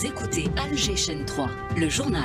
Vous écoutez Alger Chaîne 3, le journal.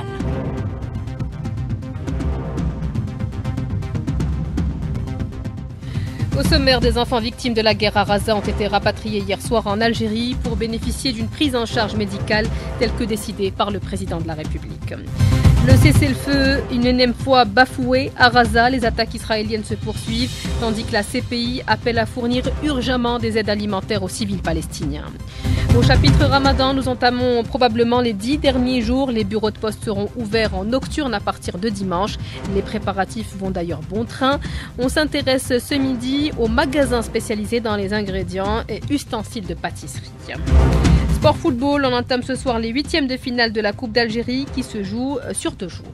Au sommaire, des enfants victimes de la guerre à Raza ont été rapatriés hier soir en Algérie pour bénéficier d'une prise en charge médicale telle que décidée par le président de la République. Le cessez-le-feu, une énième fois bafoué à Raza, les attaques israéliennes se poursuivent, tandis que la CPI appelle à fournir urgemment des aides alimentaires aux civils palestiniens. Au chapitre Ramadan, nous entamons probablement les 10 derniers jours. Les bureaux de poste seront ouverts en nocturne à partir de dimanche. Les préparatifs vont d'ailleurs bon train. On s'intéresse ce midi aux magasins spécialisés dans les ingrédients et ustensiles de pâtisserie. Sport football, on entame ce soir les 8e de finale de la Coupe d'Algérie qui se joue sur 2 jours.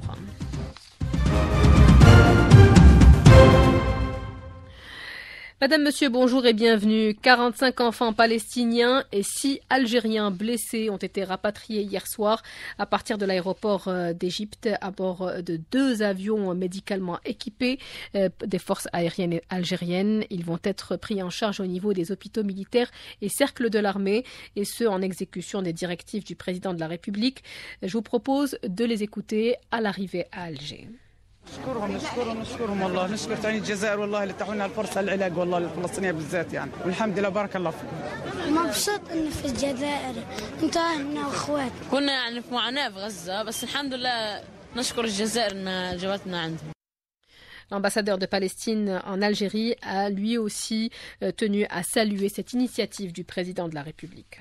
Madame, Monsieur, bonjour et bienvenue. 45 enfants palestiniens et 6 Algériens blessés ont été rapatriés hier soir à partir de l'aéroport d'Égypte à bord de 2 avions médicalement équipés des forces aériennes algériennes. Ils vont être pris en charge au niveau des hôpitaux militaires et cercles de l'armée, et ce en exécution des directives du président de la République. Je vous propose de les écouter à l'arrivée à Alger. نشكرهم والله نشكر ثاني الجزائر والله اللي تحولنا الفرصه العلاج والله للفلسطينيه بالذات يعني والحمد لله بارك الله فيكم. مبسوط انه في الجزائر انتوا اهلنا واخوات. كنا يعني في معاناه في غزه بس الحمد لله نشكر الجزائر انها جابتنا عندهم. L'ambassadeur de Palestine en Algérie a lui aussi tenu à saluer cette initiative du président de la République.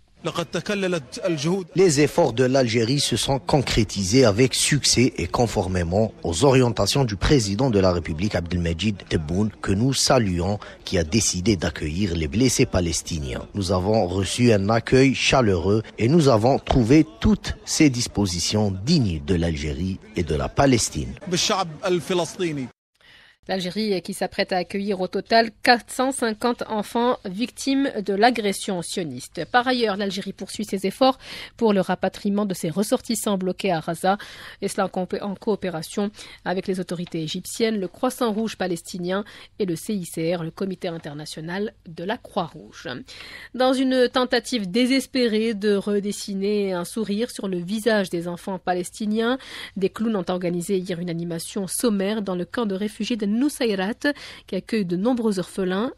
Les efforts de l'Algérie se sont concrétisés avec succès et conformément aux orientations du président de la République Abdelmajid Tebboune, que nous saluons, qui a décidé d'accueillir les blessés palestiniens. Nous avons reçu un accueil chaleureux et nous avons trouvé toutes ces dispositions dignes de l'Algérie et de la Palestine. L'Algérie qui s'apprête à accueillir au total 450 enfants victimes de l'agression sioniste. Par ailleurs, l'Algérie poursuit ses efforts pour le rapatriement de ses ressortissants bloqués à Raza, et cela en coopération avec les autorités égyptiennes, le Croissant-Rouge palestinien et le CICR, le Comité international de la Croix-Rouge. Dans une tentative désespérée de redessiner un sourire sur le visage des enfants palestiniens, des clowns ont organisé hier une animation sommaire dans le camp de réfugiés de Nusayrat, qui accueille de nombreux orphelins.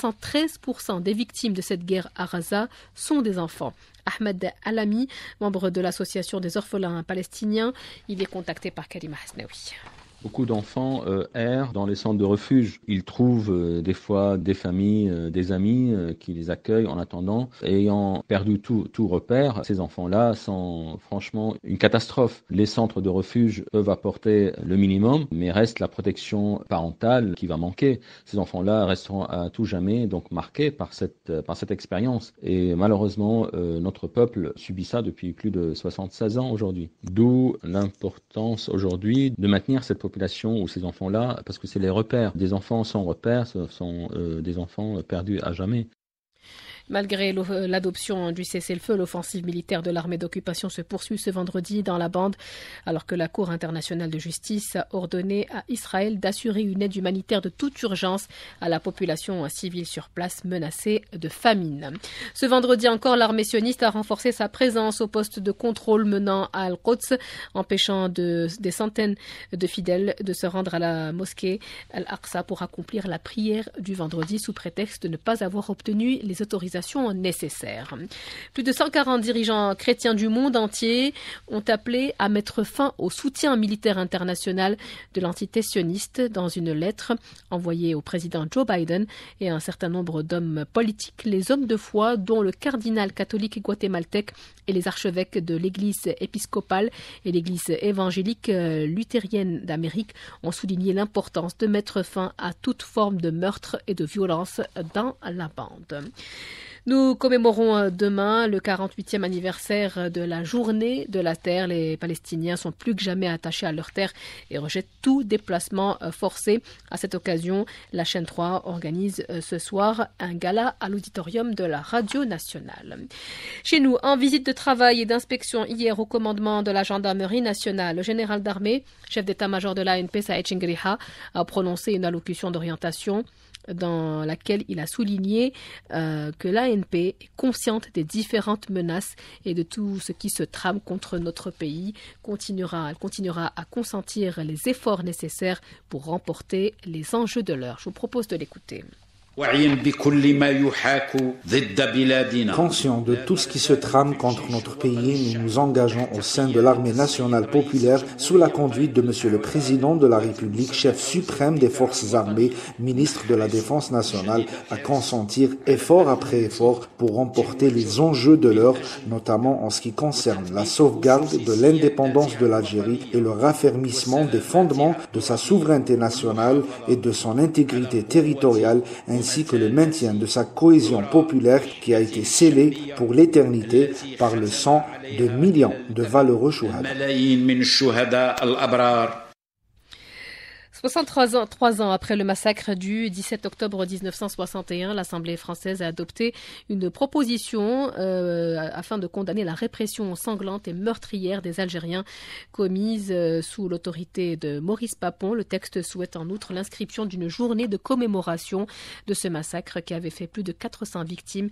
73% des victimes de cette guerre à Raza sont des enfants. Ahmed Alami, membre de l'association des orphelins palestiniens, il est contacté par Karima Hasnaoui. Beaucoup d'enfants errent dans les centres de refuge. Ils trouvent des fois des familles, des amis qui les accueillent en attendant. Ayant perdu tout repère, ces enfants-là sont franchement une catastrophe. Les centres de refuge peuvent apporter le minimum, mais reste la protection parentale qui va manquer. Ces enfants-là resteront à tout jamais donc marqués par cette expérience. Et malheureusement, notre peuple subit ça depuis plus de 76 ans aujourd'hui. D'où l'importance aujourd'hui de maintenir cette population ou ces enfants-là, parce que c'est les repères. Des enfants sans repères, ce sont des enfants perdus à jamais. Malgré l'adoption du cessez-le-feu, l'offensive militaire de l'armée d'occupation se poursuit ce vendredi dans la bande, alors que la Cour internationale de justice a ordonné à Israël d'assurer une aide humanitaire de toute urgence à la population civile sur place menacée de famine. Ce vendredi encore, l'armée sioniste a renforcé sa présence au poste de contrôle menant à Al-Quds, empêchant des centaines de fidèles de se rendre à la mosquée Al-Aqsa pour accomplir la prière du vendredi sous prétexte de ne pas avoir obtenu les autorisations nécessaires. Plus de 140 dirigeants chrétiens du monde entier ont appelé à mettre fin au soutien militaire international de l'entité sioniste dans une lettre envoyée au président Joe Biden et à un certain nombre d'hommes politiques. Les hommes de foi, dont le cardinal catholique guatémaltèque et les archevêques de l'église épiscopale et l'église évangélique luthérienne d'Amérique, ont souligné l'importance de mettre fin à toute forme de meurtre et de violence dans la bande. Nous commémorons demain le 48e anniversaire de la journée de la terre. Les Palestiniens sont plus que jamais attachés à leur terre et rejettent tout déplacement forcé. À cette occasion, la chaîne 3 organise ce soir un gala à l'auditorium de la Radio Nationale. Chez nous, en visite de travail et d'inspection hier au commandement de la gendarmerie nationale, le général d'armée, chef d'état-major de l'ANP, Saïd Chingriha, a prononcé une allocution d'orientation. dans laquelle il a souligné que l'ANP est consciente des différentes menaces et de tout ce qui se trame contre notre pays. Elle continuera à consentir les efforts nécessaires pour remporter les enjeux de l'heure. Je vous propose de l'écouter. Conscients de tout ce qui se trame contre notre pays, nous nous engageons au sein de l'armée nationale populaire sous la conduite de Monsieur le Président de la République, chef suprême des forces armées, ministre de la Défense nationale, à consentir effort après effort pour remporter les enjeux de l'heure, notamment en ce qui concerne la sauvegarde de l'indépendance de l'Algérie et le raffermissement des fondements de sa souveraineté nationale et de son intégrité territoriale, ainsi que le maintien de sa cohésion populaire qui a été scellée pour l'éternité par le sang de millions de valeureux chouhada. 3 ans après le massacre du 17 octobre 1961, l'Assemblée française a adopté une proposition afin de condamner la répression sanglante et meurtrière des Algériens commise sous l'autorité de Maurice Papon. Le texte souhaite en outre l'inscription d'une journée de commémoration de ce massacre qui avait fait plus de 400 victimes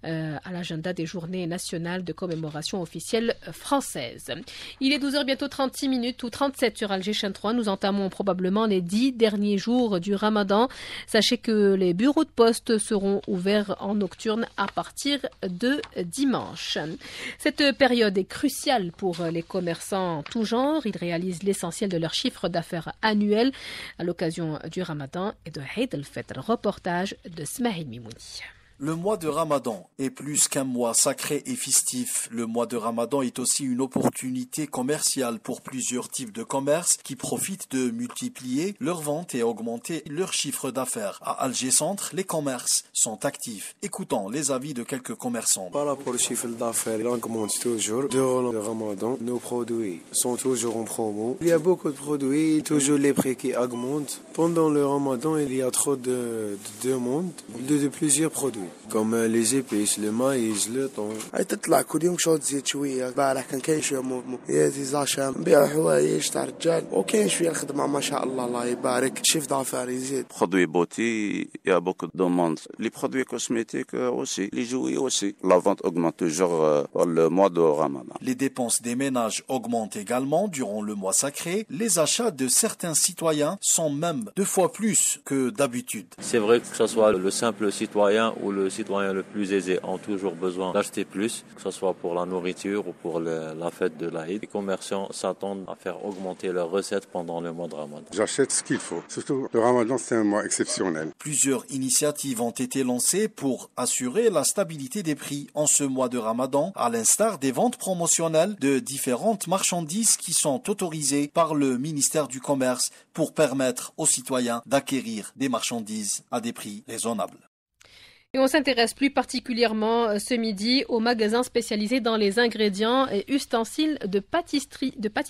à l'agenda des journées nationales de commémoration officielle françaises. Il est 12h bientôt 36 minutes ou 37 sur Alger Chaîne 3. Nous entamons probablement les 10 derniers jours du Ramadan. Sachez que les bureaux de poste seront ouverts en nocturne à partir de dimanche. Cette période est cruciale pour les commerçants en tout genre. Ils réalisent l'essentiel de leur chiffre d'affaires annuel à l'occasion du Ramadan et de Eid al-Fitr. Reportage de Smaïl Mimouni. Le mois de Ramadan est plus qu'un mois sacré et festif. Le mois de Ramadan est aussi une opportunité commerciale pour plusieurs types de commerces qui profitent de multiplier leurs ventes et augmenter leur chiffre d'affaires. À Alger Centre, les commerces sont actifs. Écoutons les avis de quelques commerçants. Par rapport au chiffre d'affaires, il augmente toujours. Durant le Ramadan, nos produits sont toujours en promo. Il y a beaucoup de produits, toujours les prix qui augmentent. Pendant le Ramadan, il y a trop de demandes de plusieurs produits. comme les épices, le maïs, le thon. تطلع كل يوم شوط تزيد شويه البارح كان كاين شويه موفمون يا زاشا نبيع حوايج تاع الرجال وكاين شويه الخدمه ما شاء الله الله يبارك شيف d'affaires يزيد. Produits beauty, il y a beaucoup de demandes. Les produits cosmétiques aussi, les jouets aussi. La vente augmente toujours dans le mois de Ramadan. Les dépenses des ménages augmentent également durant le mois sacré. Les achats de certains citoyens sont même 2 fois plus que d'habitude. C'est vrai que ce soit le simple citoyen ou le citoyen le plus aisé ont toujours besoin d'acheter plus, que ce soit pour la nourriture ou pour la fête de l'Aïd. Les commerçants s'attendent à faire augmenter leurs recettes pendant le mois de Ramadan. J'achète ce qu'il faut. Surtout le Ramadan, c'est un mois exceptionnel. Plusieurs initiatives ont été lancées pour assurer la stabilité des prix en ce mois de Ramadan, à l'instar des ventes promotionnelles de différentes marchandises qui sont autorisées par le ministère du Commerce pour permettre aux citoyens d'acquérir des marchandises à des prix raisonnables. Et on s'intéresse plus particulièrement ce midi aux magasins spécialisés dans les ingrédients et ustensiles de pâtisserie,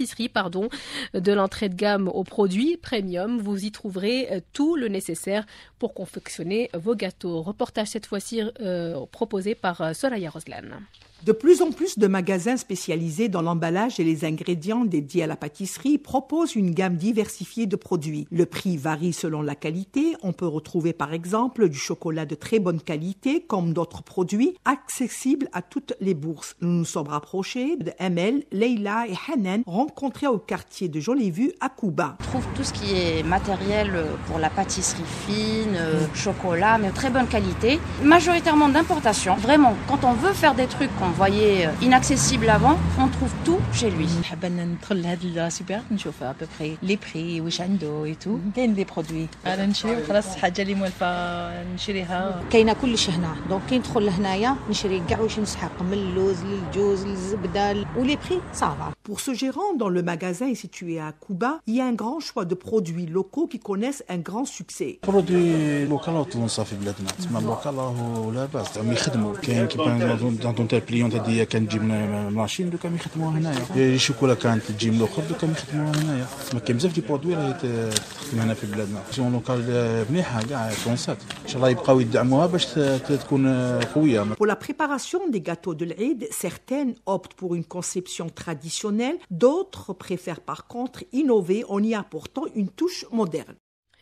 de l'entrée de gamme aux produits premium. Vous y trouverez tout le nécessaire pour confectionner vos gâteaux. Reportage cette fois-ci proposé par Soraya Roslan. De plus en plus de magasins spécialisés dans l'emballage et les ingrédients dédiés à la pâtisserie proposent une gamme diversifiée de produits. Le prix varie selon la qualité. On peut retrouver par exemple du chocolat de très bonne qualité comme d'autres produits accessibles à toutes les bourses. Nous nous sommes rapprochés de Amel, Leila et Hanan rencontrés au quartier de Jolie-Vue à Kouba. On trouve tout ce qui est matériel pour la pâtisserie fine, chocolat, mais très bonne qualité. Majoritairement d'importation. Vraiment, quand on veut faire des trucs qu'on voyait inaccessible avant, on trouve tout chez lui. حابه ندخل لهاد السوبر نشوف à peu près les prix واش عنده et tout. كاين des produits. انا نشري وخلاص حاجه اللي موالفه نشريها. كاينه كلش هنا دونك كي ندخل لهنايا نشري كاع واش نسحق من اللوز للجوز للزبده ولي بري صافا. Pour ce gérant dont le magasin est situé à Kouba, il y a un grand choix de produits locaux qui connaissent un grand succès. produits locaux تونس في بلادنا تما لوكال راهو لاباس تاع يخدموا كاين كيبان دون تاع البليون هذه كانت تجي من ماشين دوكا يخدموها هنايا الشوكولا كانت تجي من الاخر دوكا يخدموها هنايا ما كاين بزاف دي برودوي راهي تخدم هنا في بلادنا سيون لوكال مليحه كاع تونسات ان شاء الله يبقاو يدعموها باش تكون قويه. Pour la préparation des gâteaux de l'Eid, certaines optent pour une conception traditionnelle, d'autres préfèrent par contre innover en y apportant une touche moderne.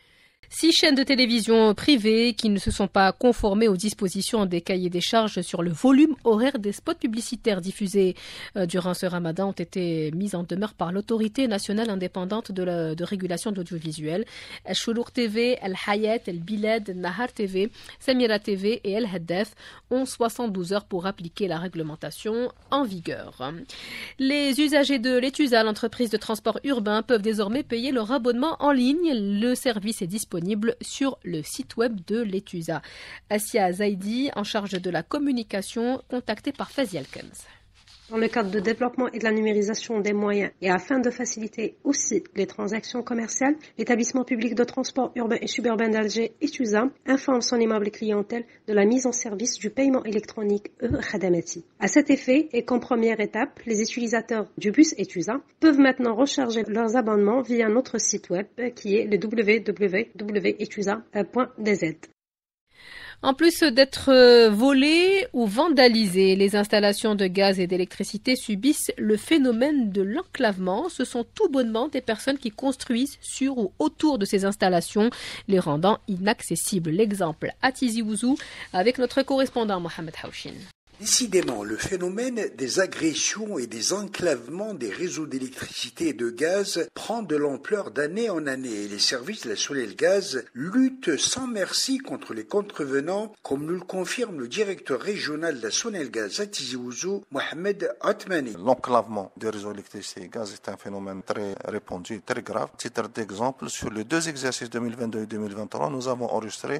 6 chaînes de télévision privées qui ne se sont pas conformées aux dispositions des cahiers des charges sur le volume horaire des spots publicitaires diffusés durant ce ramadan ont été mises en demeure par l'autorité nationale indépendante de régulation de l'audiovisuel. Al-Shourouk TV, Al-Hayat, Al-Bilad, Nahar TV, Samira TV et Al-Haddaf ont 72 heures pour appliquer la réglementation en vigueur. Les usagers de l'Etusa, l'entreprise de transport urbain, peuvent désormais payer leur abonnement en ligne. Le service est disponible sur le site web de l'Etusa. Assia Zaidi, en charge de la communication, contactée par Fazial Kenz. Dans le cadre de développement et de la numérisation des moyens et afin de faciliter aussi les transactions commerciales, l'établissement public de transport urbain et suburbain d'Alger, Etusa, informe son aimable clientèle de la mise en service du paiement électronique e-Khadamati. À cet effet, et comme première étape, les utilisateurs du bus Etusa peuvent maintenant recharger leurs abonnements via notre site web qui est le www.etusa.dz. En plus d'être volées ou vandalisées, les installations de gaz et d'électricité subissent le phénomène de l'enclavement. Ce sont tout bonnement des personnes qui construisent sur ou autour de ces installations, les rendant inaccessibles. L'exemple à Tizi Ouzou avec notre correspondant Mohamed Haouchin. Décidément, le phénomène des agressions et des enclavements des réseaux d'électricité et de gaz prend de l'ampleur d'année en année et les services de la Sonelgaz luttent sans merci contre les contrevenants, comme nous le confirme le directeur régional de la Sonelgaz à Tizi Ouzou, Mohamed Atmani. L'enclavement des réseaux d'électricité et gaz est un phénomène très répandu, très grave. À titre d'exemple, sur les 2 exercices 2022 et 2023, nous avons enregistré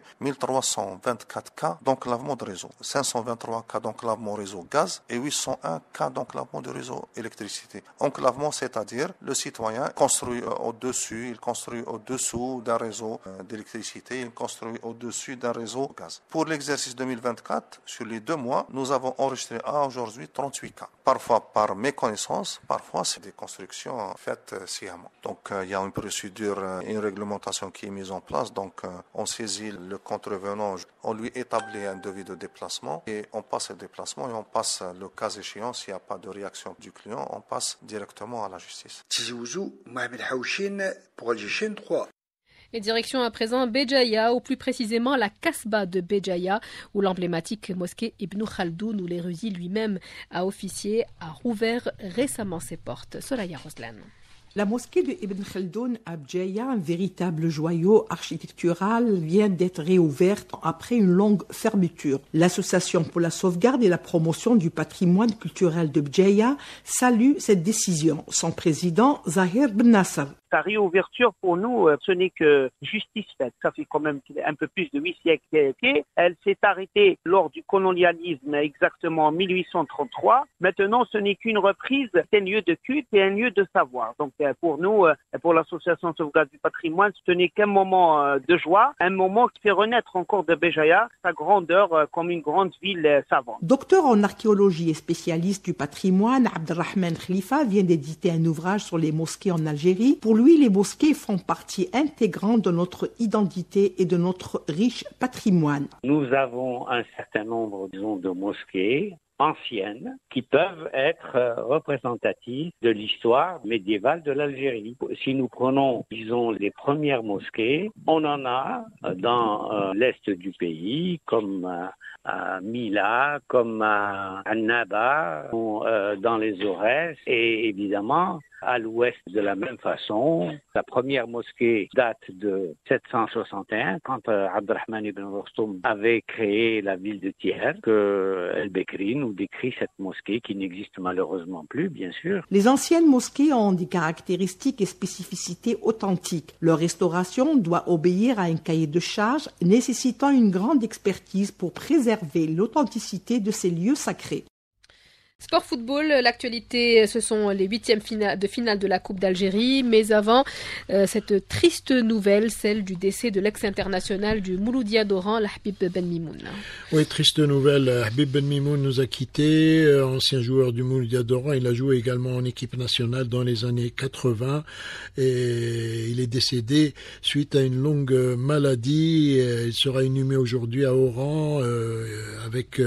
1324 cas d'enclavement de réseau, 523 cas d'enclavement réseau gaz et 801 cas d'enclavement de réseau électricité. Enclavement, c'est-à-dire le citoyen construit au-dessus, il construit au-dessous d'un réseau d'électricité, il construit au-dessus d'un réseau gaz. Pour l'exercice 2024, sur les 2 mois, nous avons enregistré à aujourd'hui 38 cas. Parfois par méconnaissance, parfois c'est des constructions faites sciemment. Donc il y a une procédure, une réglementation qui est mise en place. Donc on saisit le contrevenant, on lui établit un devis de déplacement et on passe le déplacement et on passe, le cas échéant, s'il n'y a pas de réaction du client, on passe directement à la justice. Tizi Ouzou, Mohamed Haouchin pour Alger Chaîne 3. Et direction à présent Béjaïa, ou plus précisément la Kasbah de Béjaïa, où l'emblématique mosquée Ibn Khaldoun, où l'érudit lui-même a officié, a rouvert récemment ses portes. Soraya Roslan. La mosquée de Ibn Khaldoun à Béjaïa, un véritable joyau architectural, vient d'être réouverte après une longue fermeture. L'Association pour la sauvegarde et la promotion du patrimoine culturel de Béjaïa salue cette décision. Son président, Zahir Ben Nasser. Sa réouverture, pour nous, ce n'est que justice faite. Ça fait quand même un peu plus de 8 siècles qu'elle était. Elle s'est arrêtée lors du colonialisme, exactement en 1833. Maintenant, ce n'est qu'une reprise d'un lieu de culte et un lieu de savoir. Donc, pour nous, pour l'Association de sauvegarde du patrimoine, ce n'est qu'un moment de joie, un moment qui fait renaître encore de Béjaïa sa grandeur comme une grande ville savante. Docteur en archéologie et spécialiste du patrimoine, Abdelrahman Khalifa vient d'éditer un ouvrage sur les mosquées en Algérie. Pour lui, les mosquées font partie intégrante de notre identité et de notre riche patrimoine. Nous avons un certain nombre, disons, de mosquées anciennes qui peuvent être représentatives de l'histoire médiévale de l'Algérie. Si nous prenons, disons, les premières mosquées, on en a dans l'est du pays, comme à Mila, comme à Annaba, dans les Aurès, et évidemment à l'ouest de la même façon. La première mosquée date de 761, quand Abdelrahman ibn Rostoum avait créé la ville de Thiers, que El-Bekri nous décrit cette mosquée qui n'existe malheureusement plus, bien sûr. Les anciennes mosquées ont des caractéristiques et spécificités authentiques. Leur restauration doit obéir à un cahier de charges nécessitant une grande expertise pour préserver l'authenticité de ces lieux sacrés. Sport football, l'actualité, ce sont les 8e de finale de la Coupe d'Algérie, mais avant cette triste nouvelle, celle du décès de l'ex-international du Mouloudia d'Oran, Habib Ben Mimoun. Oui, triste nouvelle, Habib Ben Mimoun nous a quittés, ancien joueur du Mouloudia d'Oran, il a joué également en équipe nationale dans les années 80 et il est décédé suite à une longue maladie. Il sera inhumé aujourd'hui à Oran avec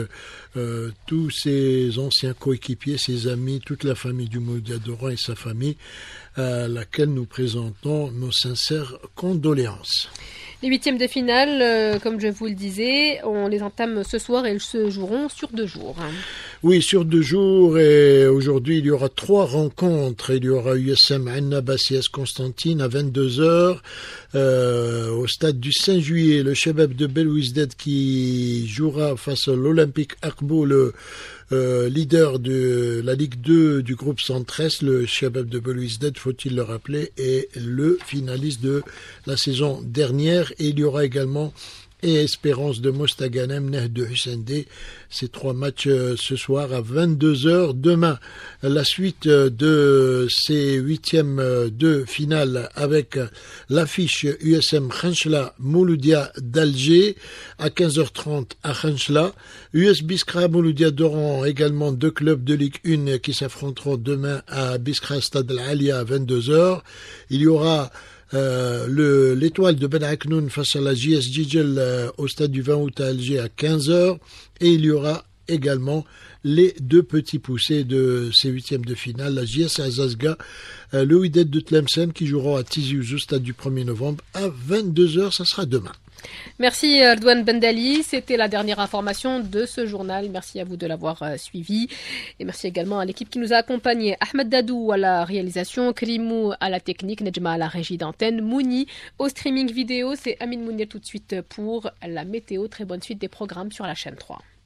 tous ses anciens coéquipiers, ses amis, toute la famille du Mouloudia d'Oran et sa famille. à laquelle nous présentons nos sincères condoléances. Les huitièmes de finale, comme je vous le disais, on les entame ce soir et elles se joueront sur 2 jours. Oui, sur 2 jours, et aujourd'hui il y aura 3 rencontres. Il y aura USM Anna Bassias Constantine à 22h au stade du 5 juillet. Le Shabab de Belouizdad qui jouera face à l'Olympique Akbo, le leader de la Ligue 2 du groupe 113, le Shabab de Belouizdad, faut-il le rappeler, est le finaliste de la saison dernière. Et il y aura également Espérance de Mostaganem, Neh de Hussende. Ces 3 matchs ce soir à 22h. Demain, la suite de ces 8e de finale avec l'affiche USM Khanchla Mouloudia d'Alger à 15h30 à Khanchla. US Biskra Mouloudia d'Oran, également 2 clubs de Ligue 1 qui s'affronteront demain à Biskra Stade Al-Alia à 22h. Il y aura l'étoile de Ben Aknoun face à la JS Jijel au stade du 20 août à Alger à 15h. Et il y aura également les 2 petits poussés de ces 8e de finale, la JS Azazga, le Wydad de Tlemcen qui jouera à Tizi Ouzou au stade du 1er novembre à 22h, ça sera demain. Merci Ardouane Bendali, c'était la dernière information de ce journal. Merci à vous de l'avoir suivi et merci également à l'équipe qui nous a accompagnés. Ahmed Dadou à la réalisation, Krimou à la technique, Nejma à la régie d'antenne, Mouni au streaming vidéo. C'est Amine Mounir tout de suite pour la météo. Très bonne suite des programmes sur la chaîne 3.